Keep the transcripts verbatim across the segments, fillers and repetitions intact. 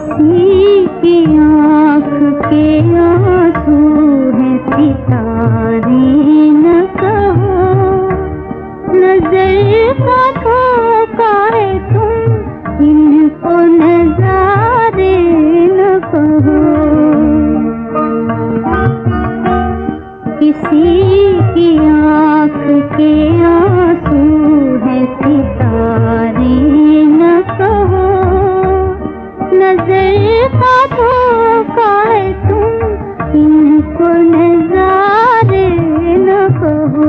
किसी की आँख के आंसू हैं सितारे न कहो, नजर का धोखा है तुम इनको नजारे न कहो। किसी की आँख के आंसू हैं सितारे न कहो, नजर का धोखा है तुम इनको नजारे न कहो।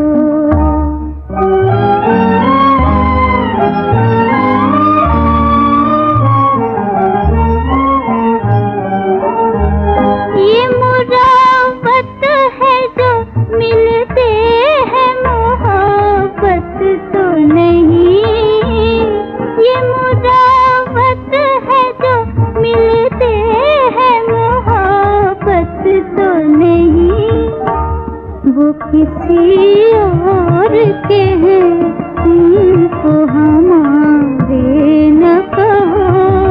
ये मुरावत है जो मिलते हैं मोहब्बत तो नहीं, ये मुरावत है जो मिलते हैं मोहब्बत तो नहीं। वो किसी और के हैं उनको हमारे न कहो,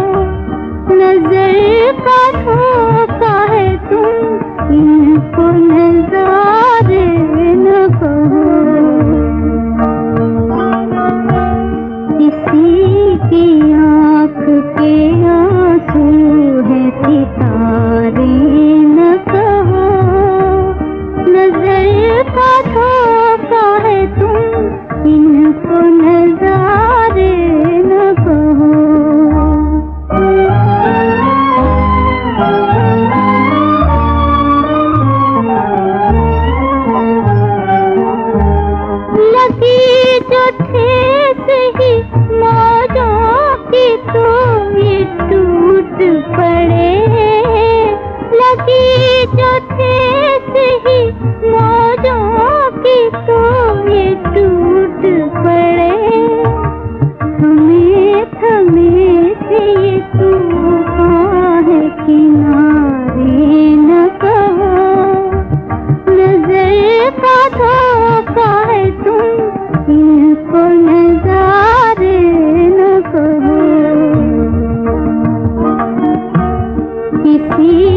नजर का धोखा है तुम इनको नजारे न कहो। किसी की आँख के आंसू हैं सितारे न कहो, नजर का धोखा है तुम इनको नजारे न कहो। लगी जो ठेस ही मौजों की तो ये टूट पड़े, लगी जो ठेस ही मौजों की तो ये टूट पड़े। थमे थमे से ये तूफान है किनारे न कहो, नजर का धोखा है तुम इनको नजारे न कहो। किसी